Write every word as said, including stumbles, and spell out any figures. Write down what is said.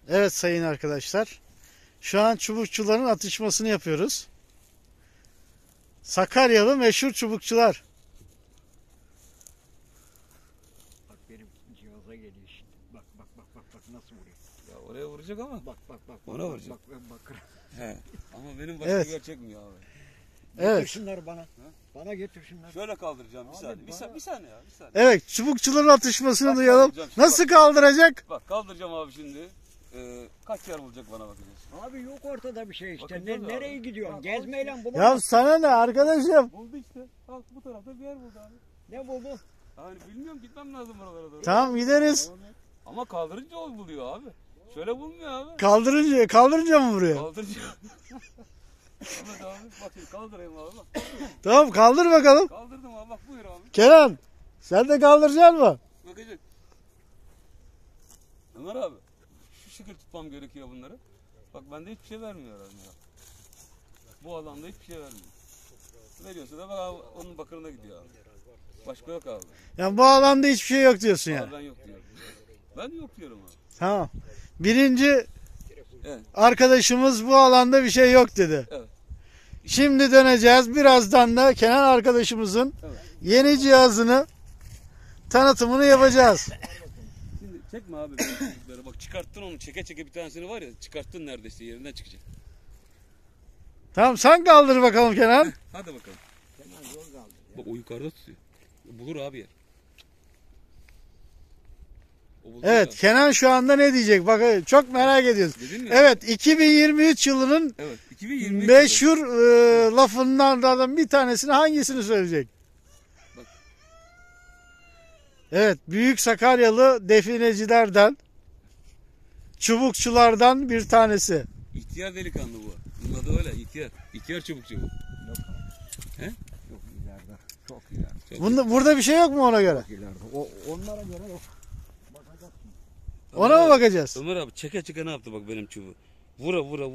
Evet sayın arkadaşlar. Şu an çubukçuların atışmasını yapıyoruz. Sakaryalı meşhur çubukçular. Bak benim cihaza geliyor işte. Bak bak bak bak bak nasıl vuruyor. Ya oraya vuracak ama. Bak bak bak. Ona bak, vuracak. Bak bak bak. He. Ama benim başka Evet. bir yer çekmiyor abi. Evet. Getir şunları bana. Bana getir şunları. Şöyle kaldıracağım bir Abi saniye. Bir, bana- sa bir saniye ya bir saniye. Evet, çubukçuların atışmasını Bak, duyalım. kaldıracağım şimdi, Nasıl kaldıracak? Bak kaldıracağım abi şimdi. Ee, kaç yer bulacak bana bakacağız. Abi yok ortada bir şey işte. Bakacağız Ne, abi. nereye gidiyorsun? Bak, Gezmeyle bunu. Ya sana ne arkadaşım? Buldu işte. Bak bu tarafta bir yer buldu abi. Ne buldun? Hani bilmiyorum gitmem lazım oralara doğru. Tamam gideriz. Ama kaldırınca o buluyor abi. Şöyle bulmuyor abi. Kaldırınca, kaldırınca mı vuruyor? Kaldırınca. Evet abi bak şimdi kaldırayım abi bak. Tamam kaldır bakalım. Kaldırdım abi bak buyur abi. Kenan sen de kaldıracaksın mı? Bakacak. Ömer abi şu şekil tutmam gerekiyor bunları. Bak bende hiçbir şey vermiyor herhalde ya. Bu alanda hiçbir şey vermiyor. Veriyorsa da bak abi, onun bakırına gidiyor abi. Başka yok abi. Yani bu alanda hiçbir şey yok diyorsun Abi yani. ben yok diyorum. Ben yok diyorum abi. Tamam. Birinci Evet. arkadaşımız bu alanda bir şey yok dedi. Evet. Şimdi döneceğiz. Birazdan da Kenan arkadaşımızın Evet. yeni cihazını tanıtımını yapacağız. Şimdi çekme abi benim çocukları. Bak çıkarttın onu çeke çeke bir tanesini var ya çıkarttın neredeyse yerinden çıkacak. Tamam sen kaldır bakalım Kenan. Hadi bakalım. Hemen yol kaldı. Bak o yukarıda tutuyor. Bulur abi yer. O bulur Evet ya. Kenan şu anda ne diyecek? Bak çok merak ediyoruz. Dedin mi? Evet iki bin yirmi üç yılının Evet. iki bin yirmi üç meşhur e, lafından da bir tanesini hangisini söyleyecek? Bak. Evet Büyük Sakaryalı definecilerden çubukçulardan bir tanesi. İhtiyar delikanlı bu. Bunun adı öyle ihtiyar. İhtiyar çubukçu bu. Yok. He? Yok ileride. Çok ileride. Çok Bunda, burada bir şey yok mu ona göre? Çok ileride. O, onlara göre yok. Bakacaksın. Ona mı bakacağız? Ömer abi çeke çeke ne yaptı bak benim çubuğu. Vura vura